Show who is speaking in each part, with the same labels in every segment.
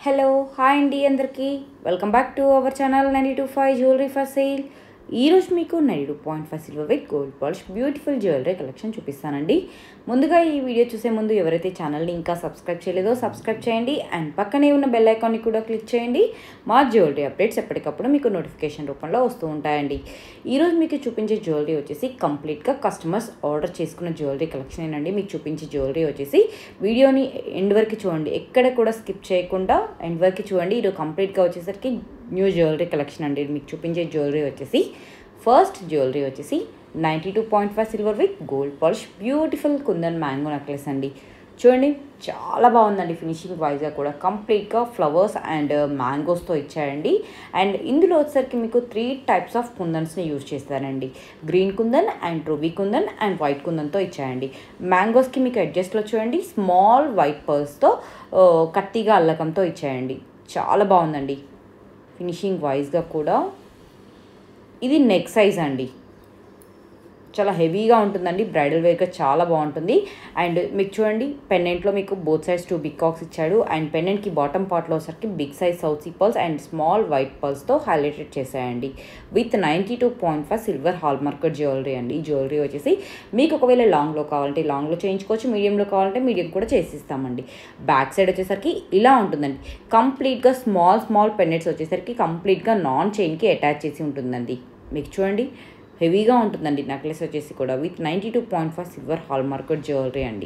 Speaker 1: Hello hi అండి అందరికీ welcome back to our channel 92.5 jewellery for sale. ఈరోజు మీకు 92.5 silver with gold polish beautiful jewellery collection చూపిస్తానండి. ముందుగా ఈ వీడియో చూసే ముందు ఎవరైతే ఛానల్ని ఇంకా సబ్స్క్రైబ్ చేయలేదో సబ్స్క్రైబ్ చేయండి అండ్ పక్కనే ఉన్న బెల్ ఐకాన్ని కూడా క్లిక్ చేయండి. మా జ్యువెలరీ అప్డేట్స్ ఎప్పటికప్పుడు మీకు నోటిఫికేషన్ రూపంలో వస్తూ ఉంటాయండి. ఈరోజు మీకు చూపించే జ్యువెలరీ వచ్చేసి కంప్లీట్గా కస్టమర్స్ ఆర్డర్ చేసుకున్న జ్యువెలరీ కలెక్షన్ అండి. మీకు చూపించే జ్యువెలరీ వచ్చేసి వీడియోని ఎండ్ వరకు చూడండి, ఎక్కడ కూడా స్కిప్ చేయకుండా ఎండ్ వరకు చూడండి. ఈరోజు కంప్లీట్గా వచ్చేసరికి న్యూ జ్యువెలరీ కలెక్షన్ అండి. మీకు చూపించే జ్యువెలరీ వచ్చేసి ఫస్ట్ జ్యువెలరీ వచ్చేసి 92.5 silver with gold polish beautiful kundan mango necklace అండి. చూడండి చాలా బాగుందండి. ఫినిషింగ్ వైజ్గా కూడా కంప్లీట్గా ఫ్లవర్స్ అండ్ మ్యాంగోస్తో ఇచ్చారండి. అండ్ ఇందులో వచ్చేసరికి మీకు 3 టైప్స్ ఆఫ్ కుందన్స్ని యూజ్ చేస్తారండి. Green kundan and ruby kundan and white కుందన్తో ఇచ్చాయండి. మ్యాంగోస్కి మీకు అడ్జస్ట్లో చూడండి స్మాల్ వైట్ పర్ల్స్తో కత్తిగా అల్లకంతో ఇచ్చాయండి. చాలా బాగుందండి. ఫినిషింగ్ వైజ్గా కూడా ఇది నెక్ సైజ్ అండి. చాలా హెవీగా ఉంటుందండి. బ్రైడల్ వేర్గా చాలా బాగుంటుంది. అండ్ మీకు చూడండి పెండెంట్లో మీకు బోత్ సైడ్స్ 2 బికాక్స్ ఇచ్చాడు. అండ్ పెండెంట్కి బాటమ్ పార్ట్లో వచ్చరికి big size south sea pearls and small white పర్ల్స్తో హైలైటెడ్ చేశాయండి. With 92.5 silver hallmarked jewellery అండి. ఈ జ్యువెలరీ వచ్చేసి మీకు ఒకవేళ లాంగ్లో కావాలంటే లాంగ్లో చేయించుకోవచ్చు, మీడియంలో కావాలంటే మీడియం కూడా చేసిస్తామండి. బ్యాక్ సైడ్ వచ్చేసరికి ఇలా ఉంటుందండి. కంప్లీట్గా స్మాల్ పెండెంట్స్ వచ్చేసరికి కంప్లీట్గా నాన్ చైన్కి అటాచ్ చేసి ఉంటుందండి. మీకు చూడండి హెవీగా ఉంటుందండి నెక్లెస్ వచ్చేసి కూడా. With 92.5 silver hallmarked jewellery అండి.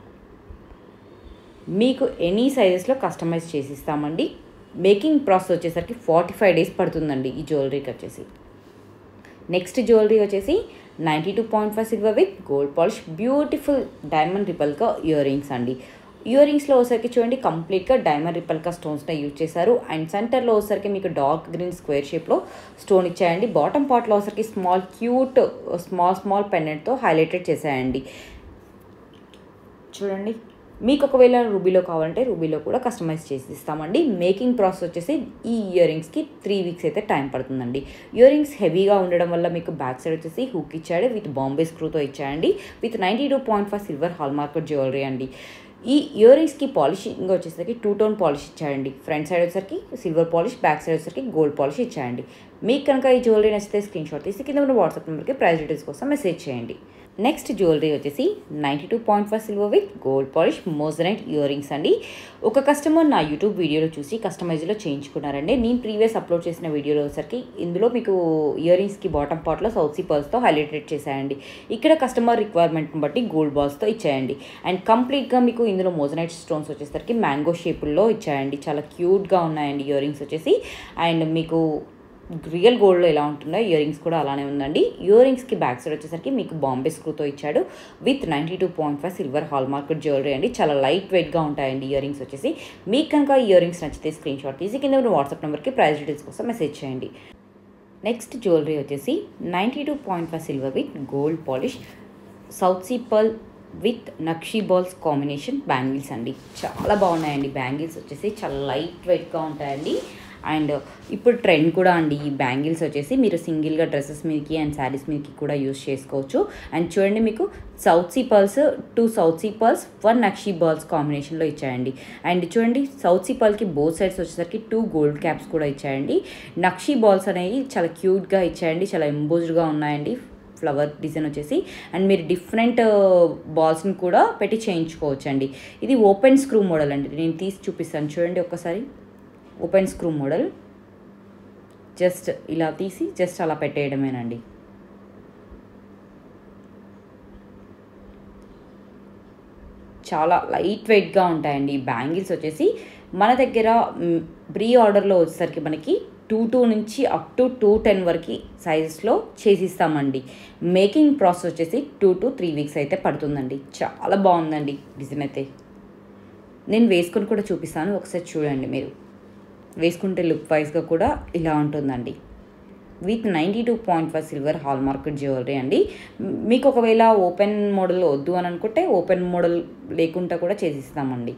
Speaker 1: మీకు ఎనీ సైజెస్లో కస్టమైజ్ చేసిస్తామండి. మేకింగ్ ప్రాసెస్ వచ్చేసరికి 45 డేస్ పడుతుందండి ఈ జ్యువెలరీకి వచ్చేసి. నెక్స్ట్ జ్యువెలరీ వచ్చేసి 92.5 silver with gold polish beautiful diamond replica earrings అండి. ఇయర్ రింగ్స్లో వచ్చేసరికి చూడండి కంప్లీట్గా డైమండ్ రిపల్కా స్టోన్స్ని యూజ్ చేశారు. అండ్ సెంటర్లో వచ్చేసరికి మీకు డార్క్ గ్రీన్ స్క్వేర్ షేప్లో స్టోన్ ఇచ్చాయండి. బాటమ్ పార్ట్లో వచ్చేసరికి స్మాల్ క్యూట్ స్మాల్ పెండెంట్తో హైలైటెడ్ చేశాయండి. చూడండి మీకు ఒకవేళ రూబీలో కావాలంటే రూబీలో కూడా కస్టమైజ్ చేసి ఇస్తామండి. మేకింగ్ ప్రాసెస్ వచ్చేసి ఈ ఇయర్ రింగ్స్కి 3 వీక్స్ అయితే టైం పడుతుందండి. ఇయర్ రింగ్స్ హెవీగా ఉండడం వల్ల మీకు బ్యాక్ సైడ్ వచ్చేసి హుక్ ఇచ్చాడు విత్ బాంబే స్క్రూతో ఇచ్చాయండి. With 92.5 silver hallmarked jewellery అండి. ఈ ఇయర్ రింగ్స్కి పాలిషింగ్ వచ్చేసరికి 2 టోన్ పాలిష్ ఇచ్చాయండి. ఫ్రంట్ సైడ్ వచ్చేసరికి సిల్వర్ పాలిష్, బ్యాక్ సైడ్ వచ్చేసరికి గోల్డ్ పాలిష్ ఇచ్చాయండి. మీకు కనుక ఈ జ్యువెలరీ నచ్చితే స్క్రీన్ షాట్ తీసి కింద ఉన్న వాట్సాప్ నెంబర్కి ప్రైస్ డీటెయిల్స్ కోసం మెసేజ్ చేయండి. నెక్స్ట్ జ్యువెలరీ వచ్చేసి 92.5 silver with gold polish moissanite earrings అండి. ఒక కస్టమర్ నా యూట్యూబ్ వీడియోలో చూసి కస్టమైజ్లో చేయించుకున్నారండి. నేను ప్రీవియస్ అప్లోడ్ చేసిన వీడియోలో వచ్చేసరికి ఇందులో మీకు ఇయర్ రింగ్స్కి బాటమ్ పార్ట్లో సౌత్ సీ పర్ల్స్తో హైలైటెడ్ చేశాయండి. ఇక్కడ కస్టమర్ రిక్వైర్మెంట్ని బట్టి గోల్డ్ బాల్స్తో ఇచ్చాయండి. అండ్ కంప్లీట్గా మీకు ఇందులో మోజనైట్ స్టోన్స్ వచ్చేసరికి మ్యాంగో షేపుల్లో ఇచ్చాయండి. చాలా క్యూట్గా ఉన్నాయండి ఇయర్ రింగ్స్ వచ్చేసి. అండ్ మీకు రియల్ గోల్డ్లో ఎలా ఉంటుందో ఇయర్ రింగ్స్ కూడా అలానే ఉందండి. ఇయర్ రింగ్స్కి బ్యాక్ సైడ్ వచ్చేసరికి మీకు బాంబే స్క్రూతో ఇచ్చాడు. With 92.5 silver hallmarked jewellery అండి. చాలా లైట్ వెయిట్గా ఉంటాయండి ఇయర్ రింగ్స్ వచ్చేసి. మీకు కనుక ఇయర్ రింగ్స్ నచ్చితే స్క్రీన్ షాట్ తీసి కింద ఉన్న వాట్సాప్ నెంబర్కి ప్రైస్ డీటెయిల్స్ కోసం మెసేజ్ చేయండి. నెక్స్ట్ జ్యువెలరీ వచ్చేసి 92.5 silver with gold polish south sea pearl with nakshi balls combination bangles అండి. చాలా బాగున్నాయండి. బ్యాంగిల్స్ వచ్చేసి చాలా లైట్ వెయిట్గా ఉంటాయండి. అండ్ ఇప్పుడు ట్రెండ్ కూడా అండి ఈ బ్యాంగిల్స్ వచ్చేసి మీరు సింగిల్గా డ్రెస్సెస్ మీదకి అండ్ శారీస్ మీదకి కూడా యూజ్ చేసుకోవచ్చు. అండ్ చూడండి మీకు south sea pearls 2 south sea pearls 1 nakshi balls కాంబినేషన్లో ఇచ్చాయండి. అండ్ చూడండి సౌత్ సీ పర్ల్కి బోత్ సైడ్స్ వచ్చేసరికి 2 గోల్డ్ క్యాప్స్ కూడా ఇచ్చాయండి. నక్షీ బాల్స్ అనేవి చాలా క్యూట్గా ఇచ్చాయండి. చాలా ఎంబోజ్డ్గా ఉన్నాయండి ఫ్లవర్ డిజైన్ వచ్చేసి. అండ్ మీరు డిఫరెంట్ బాల్స్ని కూడా పెట్టి చేయించుకోవచ్చండి. ఇది ఓపెన్ స్క్రూ మోడల్ అండి. నేను తీసి చూపిస్తాను చూడండి ఒక్కసారి. ఓపెన్ స్క్రూ మోడల్ జస్ట్ ఇలా తీసి జస్ట్ అలా పెట్టేయడమేనండి. చాలా లైట్ వెయిట్గా ఉంటాయండి ఈ బ్యాంగిల్స్ వచ్చేసి. మన దగ్గర ప్రీ ఆర్డర్లో వచ్చేసరికి మనకి 2 నుంచి అప్ టు 210 వరకు సైజెస్లో చేసిస్తామండి. మేకింగ్ ప్రాసెస్ వచ్చేసి 2 to 3 వీక్స్ అయితే పడుతుందండి. చాలా బాగుందండి డిజైన్ అయితే. నేను వేసుకొని కూడా చూపిస్తాను, ఒకసారి చూడండి. మీరు వేసుకుంటే లుక్ వైజ్గా కూడా ఇలా ఉంటుందండి. With 92.5 silver hallmarked jewellery అండి. మీకు ఒకవేళ ఓపెన్ మోడల్ వద్దు అని అనుకుంటే ఓపెన్ మోడల్ లేకుండా కూడా చేసిస్తామండి.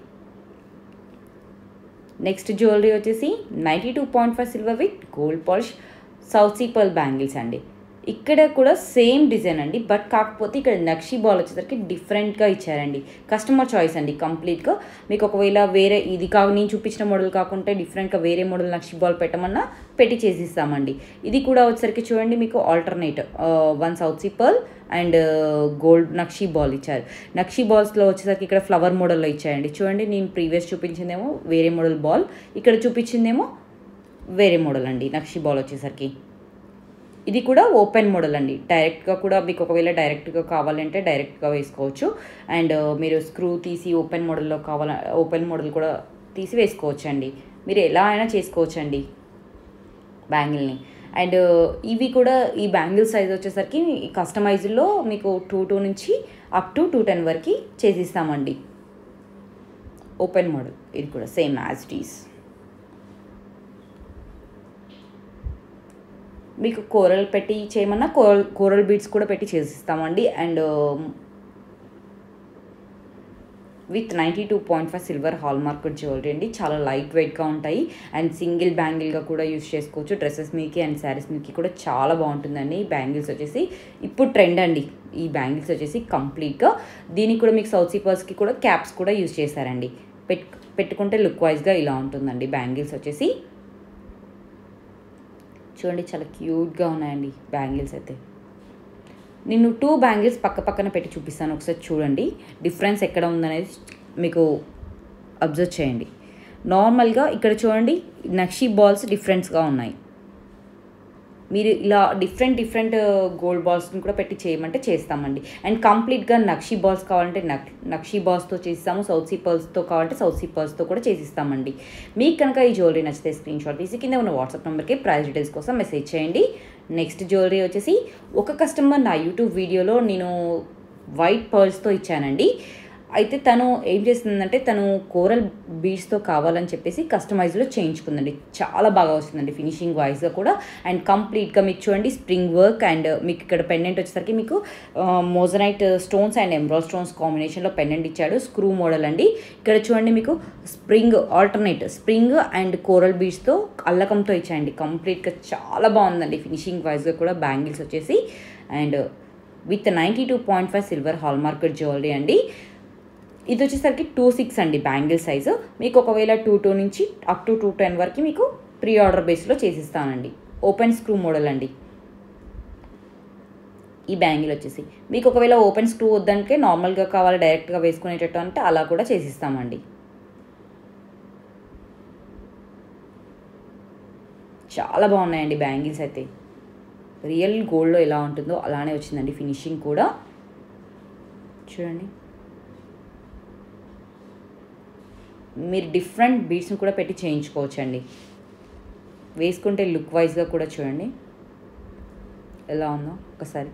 Speaker 1: నెక్స్ట్ జ్యువెలరీ వచ్చేసి 92.5 silver with gold polish south sea pearl bangles అండి. ఇక్కడ కూడా సేమ్ డిజైన్ అండి, బట్ కాకపోతే ఇక్కడ నక్షి బాల్ వచ్చేసరికి డిఫరెంట్గా ఇచ్చారండి. కస్టమర్ చాయిస్ అండి కంప్లీట్గా. మీకు ఒకవేళ వేరే ఇది నేను చూపించిన మోడల్ కాకుండా డిఫరెంట్గా వేరే మోడల్ నక్షి బాల్ పెట్టమన్నా పెట్టి చేసిస్తామండి. ఇది కూడా వచ్చేసరికి చూడండి మీకు alternate 1 south sea pearl and gold nakshi ball ఇచ్చారు. నక్షి బాల్స్లో వచ్చేసరికి ఇక్కడ ఫ్లవర్ మోడల్లో ఇచ్చాయండి. చూడండి, నేను ప్రీవియస్ చూపించిందేమో వేరే మోడల్ బాల్, ఇక్కడ చూపించిందేమో వేరే మోడల్ అండి. నక్షి బాల్ వచ్చేసరికి ఇది కూడా ఓపెన్ మోడల్ అండి. డైరెక్ట్గా కూడా మీకు ఒకవేళ డైరెక్ట్గా కావాలంటే డైరెక్ట్గా వేసుకోవచ్చు. అండ్ మీరు స్క్రూ తీసి ఓపెన్ మోడల్లో ఓపెన్ మోడల్ కూడా తీసి వేసుకోవచ్చు అండి. మీరు ఎలా అయినా చేసుకోవచ్చండి బ్యాంగిల్ని. అండ్ ఇవి కూడా ఈ బ్యాంగిల్ సైజ్ వచ్చేసరికి కస్టమైజ్లో మీకు 2 నుంచి అప్ టు 210 వరకు చేసిస్తామండి. ఓపెన్ మోడల్ ఇది కూడా సేమ్ యాజ్ ఇట్ ఈస్. మీకు కోరల్ పెట్టి చేయమన్నా కోరల్ బీడ్స్ కూడా పెట్టి చేసిస్తామండి. And with 92.5 silver hallmark jewellery అండి. చాలా లైట్ వెయిట్గా ఉంటాయి అండ్ సింగిల్ బ్యాంగిల్గా కూడా యూస్ చేసుకోవచ్చు. డ్రెస్సెస్ మీకి అండ్ శారీస్ మీకి కూడా చాలా బాగుంటుందండి. బ్యాంగిల్స్ వచ్చేసి ఇప్పుడు ట్రెండ్ అండి ఈ బ్యాంగిల్స్ వచ్చేసి కంప్లీట్గా. దీనికి కూడా మీకు సౌత్ సీ పర్ల్స్కి కూడా క్యాప్స్ కూడా యూస్ చేశారండి. పెట్టుకుంటే లుక్ వైజ్గా ఇలా ఉంటుందండి బ్యాంగిల్స్ వచ్చేసి. చూడండి, చాలా క్యూట్గా ఉన్నాయండి బ్యాంగిల్స్ అయితే. నేను 2 బ్యాంగిల్స్ పక్క పక్కన పెట్టి చూపిస్తాను, ఒకసారి చూడండి డిఫరెన్స్ ఎక్కడ ఉందనేది మీకు అబ్జర్వ్ చేయండి. నార్మల్గా ఇక్కడ చూడండి నక్షి బాల్స్ డిఫరెంట్స్గా ఉన్నాయి. మీరు ఇలా డిఫరెంట్ గోల్డ్ బాల్స్ని కూడా పెట్టి చేయమంటే చేస్తామండి. అండ్ కంప్లీట్గా నక్షి బాల్స్ కావాలంటే నక్షి బాల్స్తో చేసిస్తాము. సౌత్ సీ పర్ల్స్తో కావాలంటే సౌత్ సీ పర్ల్స్తో కూడా చేసిస్తామండి. మీకు కనుక ఈ జ్యువెలరీ నచ్చితే స్క్రీన్ షాట్ తీసి కింద ఉన్న వాట్సాప్ నెంబర్కి ప్రైస్ డీటెయిల్స్ కోసం మెసేజ్ చేయండి. నెక్స్ట్ జ్యువెలరీ వచ్చేసి ఒక కస్టమర్ నా యూట్యూబ్ వీడియోలో నేను వైట్ పర్ల్స్తో ఇచ్చానండి. అయితే తను ఏం చేస్తుందంటే తను కోరల్ బీడ్స్తో కావాలని చెప్పేసి కస్టమైజ్లో చేయించుకుందండి. చాలా బాగా వస్తుందండి ఫినిషింగ్ వైజ్గా కూడా. అండ్ కంప్లీట్గా మీకు చూడండి స్ప్రింగ్ వర్క్ అండ్ మీకు ఇక్కడ పెండెంట్ వచ్చేసరికి మీకు moissanite stones and emerald stones కాంబినేషన్లో పెండెంట్ ఇచ్చాడు. స్క్రూ మోడల్ అండి. ఇక్కడ చూడండి మీకు ఆల్టర్నేట్ స్ప్రింగ్ అండ్ కోరల్ బీడ్స్తో అల్లకంతో ఇచ్చాయండి. కంప్లీట్గా చాలా బాగుందండి ఫినిషింగ్ వైజ్గా కూడా బ్యాంగిల్స్ వచ్చేసి. And with 92.5 silver hallmark jewellery అండి. ఇది వచ్చేసరికి 2.6 అండి బ్యాంగిల్ సైజు. మీకు ఒకవేళ 2.2 నుంచి అప్ టు 2.10 వరకు మీకు ప్రీ ఆర్డర్ బేస్లో చేసిస్తానండి. ఓపెన్ స్క్రూ మోడల్ అండి ఈ బ్యాంగిల్ వచ్చేసి. మీకు ఒకవేళ ఓపెన్ స్క్రూ వద్దంటే నార్మల్గా కావాలి డైరెక్ట్గా వేసుకునేటట్టు అంటే అలా కూడా చేసిస్తామండి. చాలా బాగున్నాయండి బ్యాంగిల్స్ అయితే. రియల్ గోల్డ్లో ఎలా ఉంటుందో అలానే వచ్చిందండి ఫినిషింగ్ కూడా. చూడండి, మీరు డిఫరెంట్ బీడ్స్ని కూడా పెట్టి చేయించుకోవచ్చండి. వేసుకుంటే లుక్ వైజ్గా కూడా చూడండి ఎలా ఉందో ఒకసారి.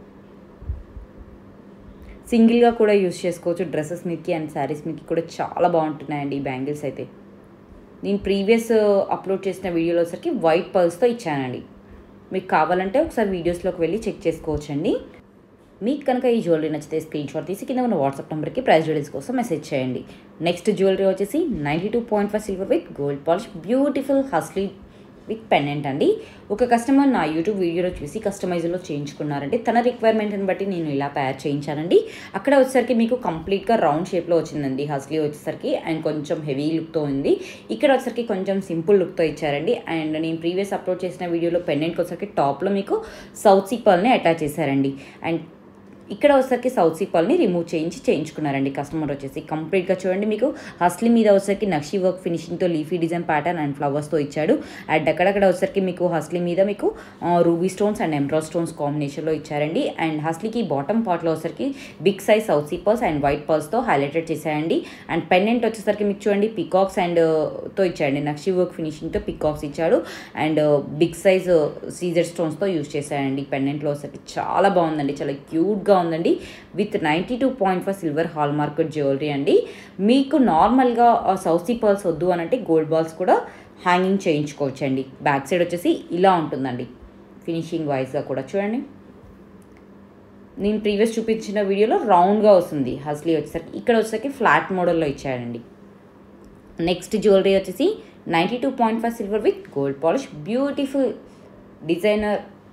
Speaker 1: సింగిల్గా కూడా యూస్ చేసుకోవచ్చు డ్రెస్సెస్ మీదకి అండ్ శారీస్ మీదకి కూడా చాలా బాగుంటున్నాయండి ఈ బ్యాంగిల్స్ అయితే. నేను ప్రీవియస్ అప్లోడ్ చేసిన వీడియోలో వచ్చరికి వైట్ పర్ల్స్తో ఇచ్చానండి. మీకు కావాలంటే ఒకసారి వీడియోస్లోకి వెళ్ళి చెక్ చేసుకోవచ్చండి. మీకు కనుక ఈ జ్యువెలరీ నచ్చితే స్క్రీన్ షాట్ తీసి కింద ఉన్న వాట్సాప్ నెంబర్కి ప్రైస్ డీటెయిల్స్ కోసం మెసేజ్ చేయండి. నెక్స్ట్ జ్యువెలరీ వచ్చేసి 92.5 silver with gold polish beautiful hasli with pendant అండి. ఒక కస్టమర్ నా యూట్యూబ్ వీడియోలో చూసి కస్టమైజ్లో చేయించుకున్నారంటే తన రిక్వైర్మెంట్ని బట్టి నేను ఇలా తయారు చేయించానండి. అక్కడ వచ్చేసరికి మీకు కంప్లీట్గా రౌండ్ షేప్లో వచ్చిందండి హస్లీ వచ్చేసరికి. అండ్ కొంచెం హెవీ లుక్తో ఉంది. ఇక్కడ వచ్చేసరికి కొంచెం సింపుల్ లుక్తో ఇచ్చారండి. అండ్ నేను ప్రీవియస్ అప్లోడ్ చేసిన వీడియోలో పెండెంట్కి వచ్చేసరికి టాప్లో మీకు సౌత్ సీ పర్ల్ని అటాచ్ చేశారండి. అండ్ ఇక్కడ వచ్చేసరికి సౌత్ సీ పర్ల్ని రిమూవ్ చేయించుకున్నారండి కస్టమర్ వచ్చేసి. కంప్లీట్గా చూడండి మీకు హస్లీ మీద వచ్చేసరికి నక్షి వర్క్ ఫినిషింగ్తో లీఫీ డిజైన్ ప్యాటర్న్ అండ్ ఫ్లవర్స్తో ఇచ్చాడు. అండ్ అక్కడక్కడ వచ్చేసరికి మీకు హస్లీ మీద మీకు ruby stones and emerald stones కాంబినేషన్లో ఇచ్చారండి. అండ్ హస్లీకి బాటమ్ పార్ట్లో వచ్చేసరికి big size south sea pearls and వైట్ పర్ల్స్తో హైలైటెడ్ చేశాయండి. అండ్ పెండెంట్ వచ్చేసరికి మీకు చూడండి పికాక్స్ అండ్ తో ఇచ్చాడండి. నక్షి వర్క్ ఫినిషింగ్తో పికాక్స్ ఇచ్చాడు. అండ్ బిగ్ సైజ్ సీజర్ స్టోన్స్తో యూజ్ చేశాడండి. పెండెంట్లో వచ్చేసరికి చాలా బాగుందండి, చాలా క్యూట్గా ఉందండి. With 92.5 silver hallmark jewellery అండి. మీకు నార్మల్గా సౌత్ సీ పర్ల్స్ వద్దు అని అంటే గోల్డ్ బాల్స్ కూడా హ్యాంగింగ్ చేయించుకోవచ్చండి. బ్యాక్ సైడ్ వచ్చేసి ఇలా ఉంటుందండి ఫినిషింగ్ వైజ్గా కూడా. చూడండి, నేను ప్రీవియస్ చూపించిన వీడియోలో రౌండ్గా వస్తుంది హస్లీ వచ్చేసరికి. ఇక్కడ వచ్చేసరికి ఫ్లాట్ మోడల్లో ఇచ్చాడండి. నెక్స్ట్ జ్యువెలరీ వచ్చేసి 92.5 silver with gold polish beautiful designer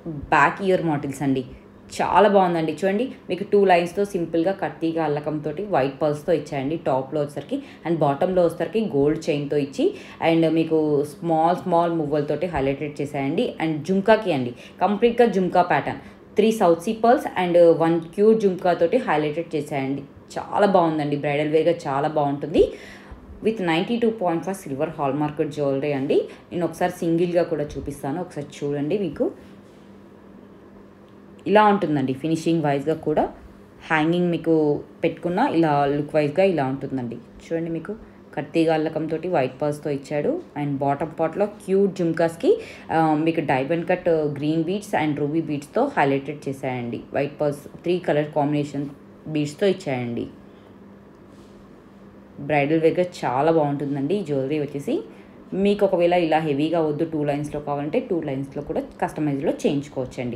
Speaker 1: back ear models అండి. చాలా బాగుందండి. చూడండి మీకు 2 లైన్స్తో సింపుల్గా కత్తిగా అల్లకంతో వైట్ పర్ల్స్తో ఇచ్చాయండి టాప్లో వచ్చేసరికి. అండ్ బాటంలో వచ్చేసరికి గోల్డ్ చైన్తో ఇచ్చి అండ్ మీకు స్మాల్ మువ్వలతోటి హైలైటెడ్ చేశాయండి. అండ్ జుమ్కాకి అండి, కంప్లీట్గా jhumka pattern 3 south sea pearls and 1 cute jhumka తోటి హైలైటెడ్ చేశాయండి. చాలా బాగుందండి. బ్రైడల్ వేర్గా చాలా బాగుంటుంది. With 92.5 silver hallmarked jewellery అండి. నేను ఒకసారి సింగిల్గా కూడా చూపిస్తాను, ఒకసారి చూడండి. మీకు ఇలా ఉంటుందండి ఫినిషింగ్ వైజ్గా కూడా. హ్యాంగింగ్ మీకు పెట్టుకున్న ఇలా లుక్ వైజ్గా ఇలా ఉంటుందండి. చూడండి మీకు కత్తిగా అల్లకంతో వైట్ పర్ల్స్తో ఇచ్చాడు. అండ్ బాటమ్ పార్ట్లో క్యూట్ జుమ్కాస్కి మీకు diamond cut green beads and ruby బీడ్స్తో హైలైటెడ్ చేశాయండి. వైట్ పర్ల్స్ 3 కలర్ కాంబినేషన్ బీడ్స్తో ఇచ్చాయండి. బ్రైడల్ వేర్గా చాలా బాగుంటుందండి ఈ జ్యువెలరీ వచ్చేసి. మీకు ఒకవేళ ఇలా హెవీగా వద్దు 2 లైన్స్లో కావాలంటే 2 లైన్స్లో కూడా కస్టమైజ్లో చేయించుకోవచ్చండి.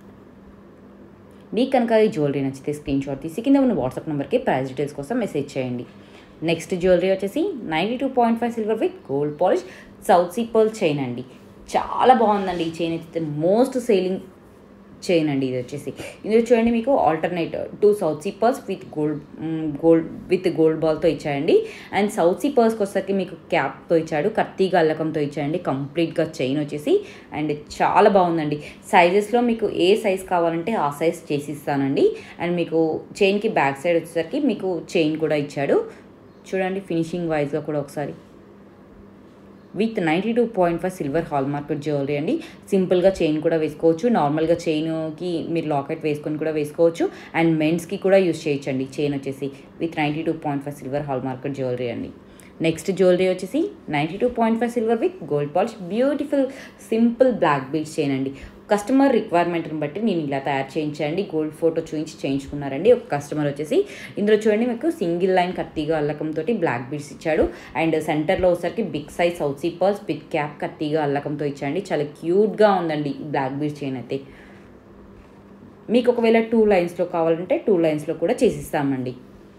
Speaker 1: మీకు కనుక ఈ జ్యువెలరీ నచ్చితే స్క్రీన్ షాట్ తీసి కింద ఉన్న వాట్సాప్ నెంబర్కి ప్రైస్ డీటెయిల్స్ కోసం మెసేజ్ చేయండి. నెక్స్ట్ జ్యువెలరీ వచ్చేసి 92.5 silver with gold polish south sea pearl chain అండి. చాలా బాగుందండి ఈ చైన్ అయితే. మోస్ట్ సేలింగ్ చైన్ అండి ఇది వచ్చేసి. ఇందులో చూడండి మీకు alternate 2 south sea pearls with gold బాల్తో ఇచ్చాయండి. అండ్ సౌత్ సీ పర్ల్స్కి వచ్చేసరికి మీకు క్యాప్తో ఇచ్చాడు, కత్తిగా అల్లకంతో ఇచ్చాయండి. కంప్లీట్గా చైన్ వచ్చేసి అండ్ చాలా బాగుందండి. సైజెస్లో మీకు ఏ సైజ్ కావాలంటే ఆ సైజ్ చేసి ఇస్తానండి. అండ్ మీకు చైన్కి బ్యాక్ సైడ్ వచ్చేసరికి మీకు చైన్ కూడా ఇచ్చాడు. చూడండి ఫినిషింగ్ వైజ్గా కూడా ఒకసారి. With 92.5 silver hallmarked jewellery అండి. సింపుల్గా చైన్ కూడా వేసుకోవచ్చు, నార్మల్గా చైన్కి మీరు లాకెట్ వేసుకొని కూడా వేసుకోవచ్చు. అండ్ మెన్స్కి కూడా యూస్ చేయొచ్చండి చైన్ వచ్చేసి. With 92.5 silver hallmarked jewellery అండి. నెక్స్ట్ జ్యువెలరీ వచ్చేసి 92.5 silver with gold polish beautiful simple black beads chain అండి. కస్టమర్ రిక్వైర్మెంట్ని బట్టి నేను ఇలా తయారు చేయించండి. గోల్డ్ ఫోటో చేయించుకున్నారండి ఒక కస్టమర్ వచ్చేసి. ఇందులో చూడండి మీకు సింగిల్ లైన్ కత్తిగా అల్లకంతో బ్లాక్ బీడ్స్ ఇచ్చాడు. అండ్ సెంటర్లో వచ్చేసరికి big size south sea pearls big cap కత్తిగా అల్లకంతో ఇచ్చాండి. చాలా క్యూట్గా ఉందండి ఈ బ్లాక్ బీడ్స్ చైన్ అయితే. మీకు ఒకవేళ 2 లైన్స్లో కావాలంటే 2 లైన్స్లో కూడా చేసిస్తామండి.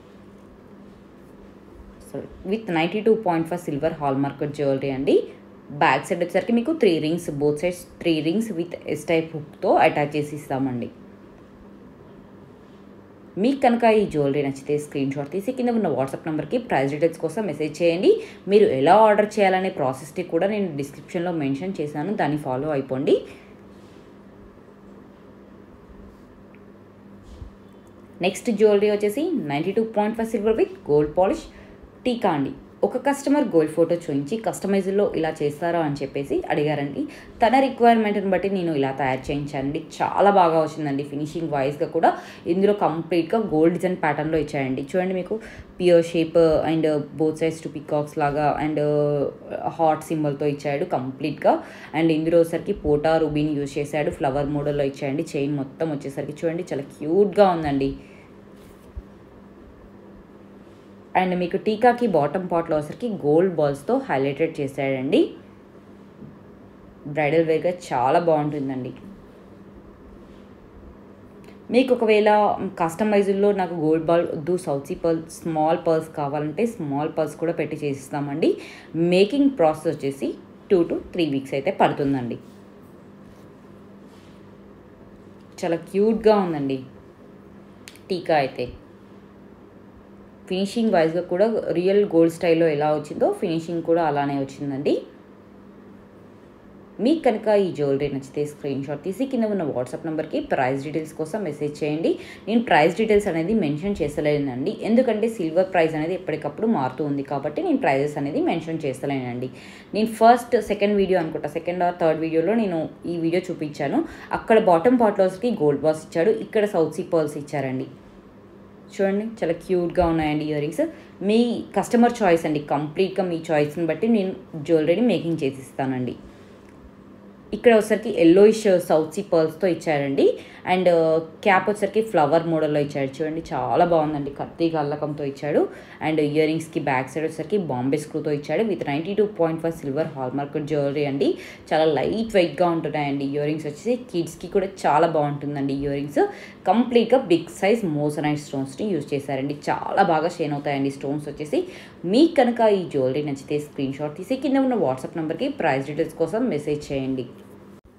Speaker 1: With 92.5 silver hallmarked jewellery అండి. బ్యాక్ సైడ్ వచ్చేసరికి మీకు 3 rings, both sides 3 rings with S type హుక్తో అటాచ్ చేసి ఇస్తామండి. మీకు కనుక ఈ జ్యువెలరీ నచ్చితే స్క్రీన్ షాట్ తీసి కింద ఉన్న వాట్సాప్ నెంబర్కి ప్రైస్ డీటెయిల్స్ కోసం మెసేజ్ చేయండి. మీరు ఎలా ఆర్డర్ చేయాలనే ప్రాసెస్ని కూడా నేను డిస్క్రిప్షన్లో మెన్షన్ చేశాను, దాన్ని ఫాలో అయిపోండి. నెక్స్ట్ జ్యువెలరీ వచ్చేసి 92.5 సిల్వర్ విత్ గోల్డ్ పాలిష్ టీకా అండి. ఒక కస్టమర్ గోల్డ్ ఫోటో చూపించి కస్టమైజ్లో ఇలా చేస్తారా అని చెప్పేసి అడిగారండి. తన రిక్వైర్మెంట్ని బట్టి నేను ఇలా తయారు చేయించానండి. చాలా బాగా వచ్చిందండి ఫినిషింగ్ వైజ్గా కూడా. ఇందులో కంప్లీట్గా గోల్డ్ డిజైన్ ప్యాటర్న్లో ఇచ్చాయండి. చూడండి మీకు pear shape and both sides 2 peacocks లాగా అండ్ హార్ట్ సింబల్తో ఇచ్చాడు కంప్లీట్గా. అండ్ ఇందులో వచ్చేసరికి పోటా రూబీని యూజ్ చేశాడు, ఫ్లవర్ మోడల్లో ఇచ్చాయండి. చైన్ మొత్తం వచ్చేసరికి చూడండి చాలా క్యూట్గా ఉందండి. అండ్ మీకు టీకాకి బాటమ్ పార్ట్లో వచ్చేసరికి గోల్డ్ బాల్స్తో హైలైటెడ్ చేశాడండి. బ్రైడల్ వేర్గా చాలా బాగుంటుందండి. మీకు ఒకవేళ కస్టమైజ్లో నాకు గోల్డ్ బాల్ వద్దు, south sea pearl small pearls కావాలంటే స్మాల్ పర్ల్స్ కూడా పెట్టి చేసిస్తామండి. మేకింగ్ ప్రాసెస్ వచ్చేసి 2 to 3 వీక్స్ అయితే పడుతుందండి. చాలా క్యూట్గా ఉందండి టీకా అయితే. ఫినిషింగ్ వైజ్గా కూడా రియల్ గోల్డ్ స్టైల్లో ఎలా వచ్చిందో ఫినిషింగ్ కూడా అలానే వచ్చిందండి. మీకు కనుక ఈ జ్యువెలరీ నచ్చితే స్క్రీన్ షాట్ తీసి కింద ఉన్న వాట్సాప్ నెంబర్కి ప్రైస్ డీటెయిల్స్ కోసం మెసేజ్ చేయండి. నేను ప్రైస్ డీటెయిల్స్ అనేది మెన్షన్ చేస్తలేనండి, ఎందుకంటే సిల్వర్ ప్రైస్ అనేది ఎప్పటికప్పుడు మారుతూ ఉంది కాబట్టి నేను ప్రైజెస్ అనేది మెన్షన్ చేస్తలేనండి. నేను ఫస్ట్ సెకండ్ వీడియో అనుకుంటా, సెకండ్ ఆర్ థర్డ్ వీడియోలో నేను ఈ వీడియో చూపించాను. అక్కడ బాటమ్ పార్ట్లోకి గోల్డ్ బాల్స్ ఇచ్చాడు, ఇక్కడ సౌత్ సీ పర్ల్స్ ఇచ్చారండి. చూడండి చాలా క్యూట్గా ఉన్నాయండి ఇయర్ రింగ్స్. మీ కస్టమర్ చాయిస్ అండి, కంప్లీట్గా మీ చాయిస్ని బట్టి నేను జ్యువెలరీని మేకింగ్ చేసి ఇస్తానండి. ఇక్కడ వచ్చేసరికి ఎల్లోయిష్ సౌత్ సీ పర్ల్స్తో ఇచ్చారండి. అండ్ క్యాప్ వచ్చేసరికి ఫ్లవర్ మోడల్లో ఇచ్చాడు. చూడండి చాలా బాగుందండి, కత్తిగా అల్లకంతో ఇచ్చాడు. అండ్ ఇయర్ రింగ్స్కి బ్యాక్ సైడ్ వచ్చేసరికి బాంబే స్క్రూతో ఇచ్చాడు. With 92.5 silver hallmarked jewellery అండి. చాలా లైట్ వెయిట్గా ఉంటున్నాయండి ఇయర్ రింగ్స్ వచ్చేసి. కిడ్స్కి కూడా చాలా బాగుంటుందండి ఇయర్ రింగ్స్. కంప్లీట్గా బిగ్ సైజ్ మోసనైట్ స్టోన్స్ని యూజ్ చేశారండి. చాలా బాగా షైన్ అవుతాయండి స్టోన్స్ వచ్చేసి. మీకు కనుక ఈ జ్యువెలరీ నచ్చితే స్క్రీన్ షాట్ తీసి కింద ఉన్న వాట్సాప్ నెంబర్కి ప్రైస్ డీటెయిల్స్ కోసం మెసేజ్ చేయండి.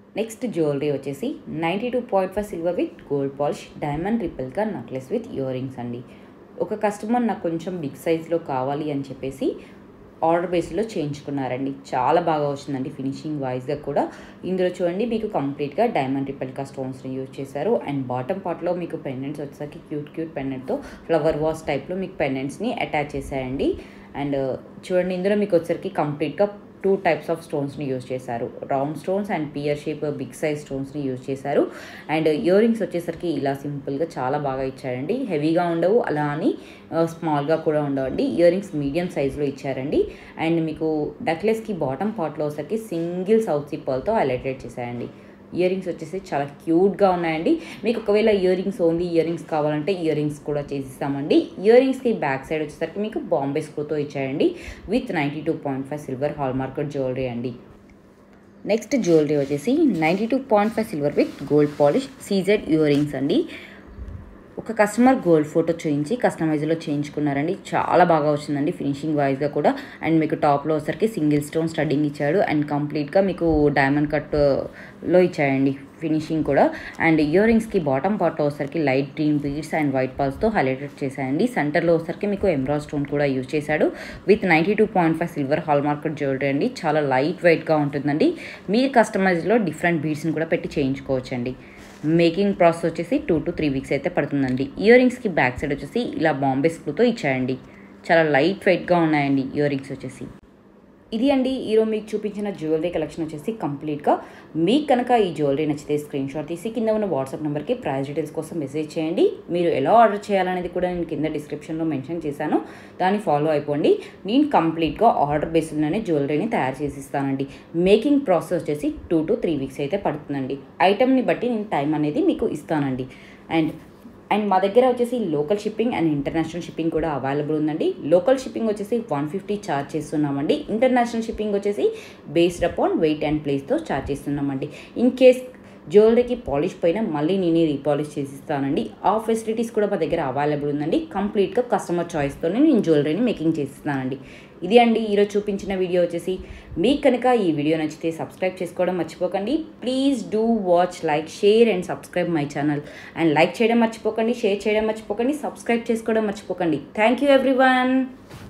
Speaker 1: నెక్స్ట్ జ్యువెలరీ వచ్చేసి 92.5 silver with gold polish diamond replica necklace with earrings అండి. ఒక కస్టమర్ నాకు కొంచెం బిగ్ సైజ్లో కావాలి అని చెప్పేసి ఆర్డర్ బేస్లో చేయించుకున్నారండి. చాలా బాగా వచ్చిందండి ఫినిషింగ్ వైజ్గా కూడా. ఇందులో చూడండి మీకు కంప్లీట్గా డైమండ్ రిపెల్కా స్టోన్స్ని యూజ్ చేశారు. అండ్ బాటమ్ పార్ట్లో మీకు పెండెంట్స్ వచ్చేసరికి క్యూట్ పెండెంట్తో ఫ్లవర్ వాస్ టైప్లో మీకు పెండెంట్స్ని అటాచ్ చేశాయండి. అండ్ చూడండి ఇందులో మీకు వచ్చేసరికి కంప్లీట్గా 2 టైప్స్ ఆఫ్ స్టోన్స్ని యూజ్ చేశారు. Round stones and pear shape big size స్టోన్స్ని యూజ్ చేశారు. అండ్ ఇయర్ రింగ్స్ వచ్చేసరికి ఇలా సింపుల్గా చాలా బాగా ఇచ్చారండి. హెవీగా ఉండవు, అలా అని స్మాల్గా కూడా ఉండవండి. ఇయర్ రింగ్స్ మీడియం సైజ్లో ఇచ్చారండి. అండ్ మీకు నెక్లెస్కి బాటమ్ పార్ట్లో వచ్చేసరికి సింగిల్ సౌత్ సిప్పల్తో హైలైటెడ్ చేశాయండి. ఇయర్ రింగ్స్ వచ్చేసి చాలా క్యూట్గా ఉన్నాయండి. మీకు ఒకవేళ earrings only earrings కావాలంటే ఇయర్ రింగ్స్ కూడా చేసిస్తామండి. ఇయర్ రింగ్స్కి బ్యాక్ సైడ్ వచ్చేసరికి మీకు బాంబే స్క్రూతో ఇచ్చాయండి with 92.5 silver hallmarked jewellery అండి. నెక్స్ట్ జ్యువెలరీ వచ్చేసి 92.5 silver with gold polish CZ earrings అండి. ఒక కస్టమర్ గోల్డ్ ఫోటో చేయించి కస్టమైజ్లో చేయించుకున్నారండి. చాలా బాగా వచ్చిందండి ఫినిషింగ్ వైజ్గా కూడా. అండ్ మీకు టాప్లో వచ్చరికి సింగిల్ స్టోన్ స్టడ్డింగ్ ఇచ్చాడు. అండ్ కంప్లీట్గా మీకు డైమండ్ కట్లో ఇచ్చాయండి ఫినిషింగ్ కూడా. అండ్ ఇయర్ రింగ్స్కి బాటమ్ పార్ట్లో వచ్చరికి light green beads and white పాల్స్తో హైలైటెడ్ చేశాయండి. సెంటర్లో వచ్చరికి మీకు ఎమరాల్డ్ స్టోన్ కూడా యూజ్ చేశాడు with 92.5 silver hallmarked jewellery అండి. చాలా లైట్ వెయిట్గా ఉంటుందండి. మీరు కస్టమైజ్లో డిఫరెంట్ బీడ్స్ని కూడా పెట్టి చేయించుకోవచ్చండి. మేకింగ్ ప్రాసెస్ వచ్చేసి 2 to 3 వీక్స్ అయితే పడుతుందండి. ఇయర్ రింగ్స్కి బ్యాక్ సైడ్ వచ్చేసి ఇలా బాంబే స్క్రూతో ఇచ్చాయండి. చాలా లైట్ వెయిట్గా ఉన్నాయండి ఇయర్ రింగ్స్ వచ్చేసి. ఇది అండి ఈరోజు మీకు చూపించిన జ్యువెలరీ కలెక్షన్ వచ్చేసి కంప్లీట్గా. మీకు కనుక ఈ జ్యువెలరీ నచ్చితే స్క్రీన్ షాట్ తీసి కింద ఉన్న వాట్సాప్ నెంబర్కి ప్రైస్ డీటెయిల్స్ కోసం మెసేజ్ చేయండి. మీరు ఎలా ఆర్డర్ చేయాలనేది కూడా నేను కింద డిస్క్రిప్షన్లో మెన్షన్ చేశాను, దాన్ని ఫాలో అయిపోండి. నేను కంప్లీట్గా ఆర్డర్ బేస్లోనే జ్యువెలరీని తయారు చేసి ఇస్తానండి. మేకింగ్ ప్రాసెస్ వచ్చేసి 2 to 3 వీక్స్ అయితే పడుతుందండి. ఐటమ్ని బట్టి నేను టైం అనేది మీకు ఇస్తానండి. అండ్ మా దగ్గర వచ్చేసి local shipping and international shipping కూడా అవైలబుల్ ఉందండి. లోకల్ షిప్పింగ్ వచ్చేసి 150 ఛార్జ్ చేస్తున్నామండి. ఇంటర్నేషనల్ షిప్పింగ్ వచ్చేసి బేస్డ్ అపాన్ వెయిట్ అండ్ ప్లేస్తో ఛార్జ్ చేస్తున్నామండి. ఇన్ కేస్ జ్యువెలరీకి పాలిష్ పైన మళ్ళీ నేనే రీపాలిష్ చేసిస్తానండి. ఆ ఫెసిలిటీస్ కూడా మా దగ్గర అవైలబుల్ ఉందండి. కంప్లీట్గా కస్టమర్ చాయిస్తోనే నేను జ్యువెలరీని మేకింగ్ చేసిస్తానండి. ఇది అండి ఈరోజు చూపించిన వీడియో వచ్చేసి. మీకు కనుక ఈ వీడియో నచ్చితే సబ్స్క్రైబ్ చేసుకోవడం మర్చిపోకండి. Please do watch, like, share and subscribe my channel. And like చేయడం మర్చిపోకండి, షేర్ చేయడం మర్చిపోకండి, సబ్స్క్రైబ్ చేసుకోవడం మర్చిపోకండి. Thank you everyone.